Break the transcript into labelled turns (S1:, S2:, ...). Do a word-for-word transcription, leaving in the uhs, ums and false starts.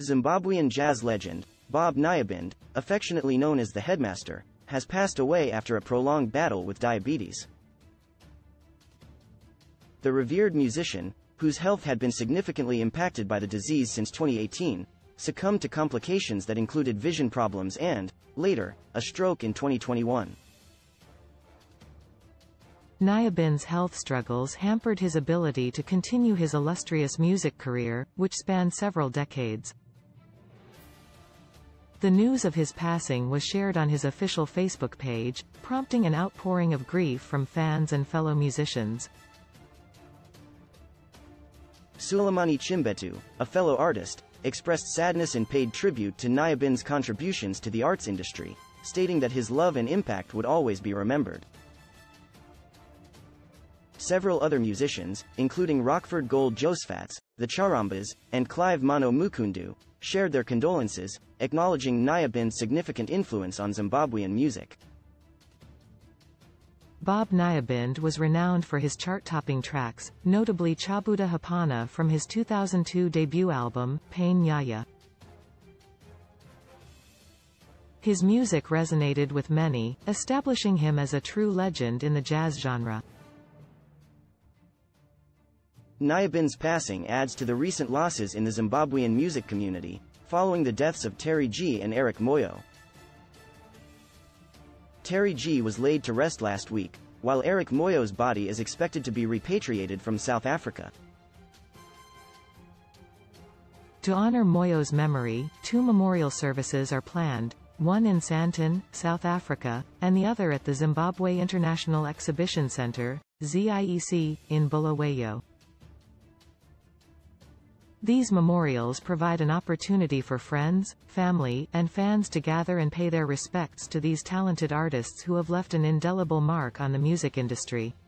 S1: Zimbabwean jazz legend, Bob Nyabinde, affectionately known as the Headmaster, has passed away after a prolonged battle with diabetes. The revered musician, whose health had been significantly impacted by the disease since twenty eighteen, succumbed to complications that included vision problems and, later, a stroke in twenty twenty-one.
S2: Nyabinde's health struggles hampered his ability to continue his illustrious music career, which spanned several decades. The news of his passing was shared on his official Facebook page, prompting an outpouring of grief from fans and fellow musicians.
S1: Sulemani Chimbetu, a fellow artist, expressed sadness and paid tribute to Nyabinde's contributions to the arts industry, stating that his love and impact would always be remembered. Several other musicians, including Rockford Gold Josphats, the Charambas, and Clive Mano Mukundu, shared their condolences, acknowledging Nyabinde's significant influence on Zimbabwean music.
S2: Bob Nyabinde was renowned for his chart-topping tracks, notably Chabuda Hapana from his two thousand two debut album, Pain Nyaya. His music resonated with many, establishing him as a true legend in the jazz genre.
S1: Nyabinde's passing adds to the recent losses in the Zimbabwean music community, following the deaths of Terry G and Eric Moyo. Terry G was laid to rest last week, while Eric Moyo's body is expected to be repatriated from South Africa.
S2: To honor Moyo's memory, two memorial services are planned, one in Sandton, South Africa, and the other at the Zimbabwe International Exhibition Centre, Z I E C, in Bulawayo. These memorials provide an opportunity for friends, family, and fans to gather and pay their respects to these talented artists who have left an indelible mark on the music industry.